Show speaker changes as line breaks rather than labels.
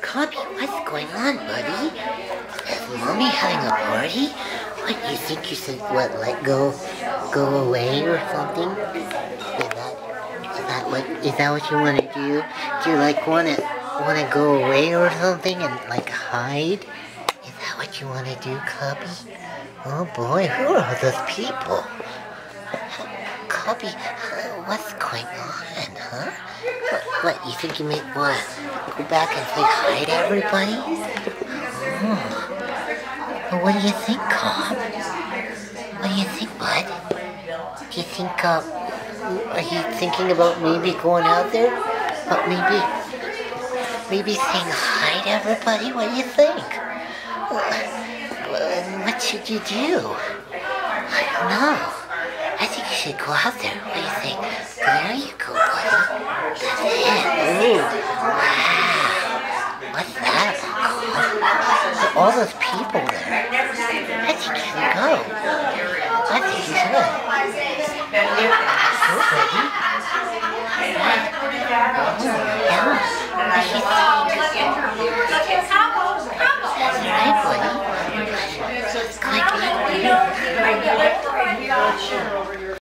Cubby, what's going on, buddy? Is Mommy having a party? What, you think you should, let go away or something? Is that what you want to do? Do you, want to go away or something and, hide? Is that what you want to do, Cubby? Oh boy, who are those people? Cubby, what's going on, huh? What, you think you may want to go back and say hi to everybody? Well, what do you think, Cobb? What do you think, bud? Do you think, are you thinking about maybe going out there? But maybe saying hi to everybody? What do you think? What should you do? I don't know. I think you should go out there. What do you think? There you go, buddy. That's it. Ooh. Wow. What's that about? All those people there. I think you should go. I think you should. Go, buddy. Yeah. What do you think?